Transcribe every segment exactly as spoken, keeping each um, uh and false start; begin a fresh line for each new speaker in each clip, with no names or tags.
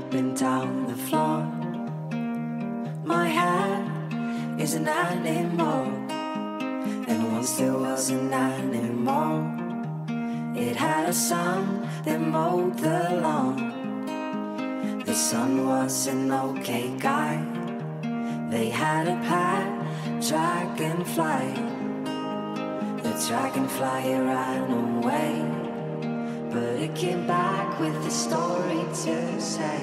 up and down the floor. My hair is an animal, and once there was an animal. It had a son that mowed the lawn. The son was an okay guy. They had a pet dragonfly. The dragonfly ran away, but it came back with a story to say.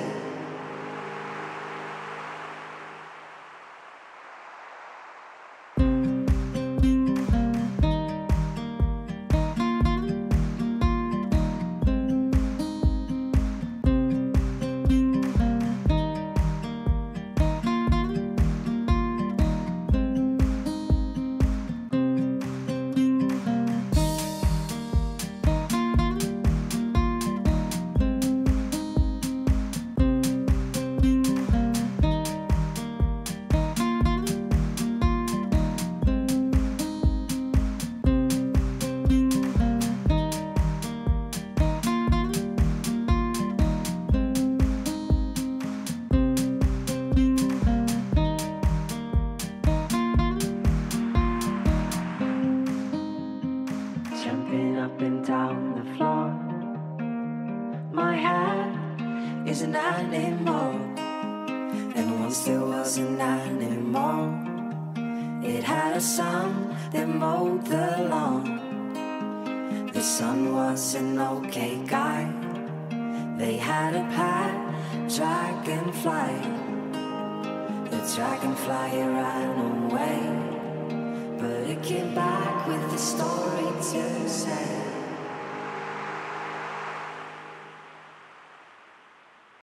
Up and down the floor. My hair is an animal, and once there was an animal. It had a son that mowed the lawn. The son was an okay guy. They had a pet dragonfly. The dragonfly ran away, but it came back with a story to say.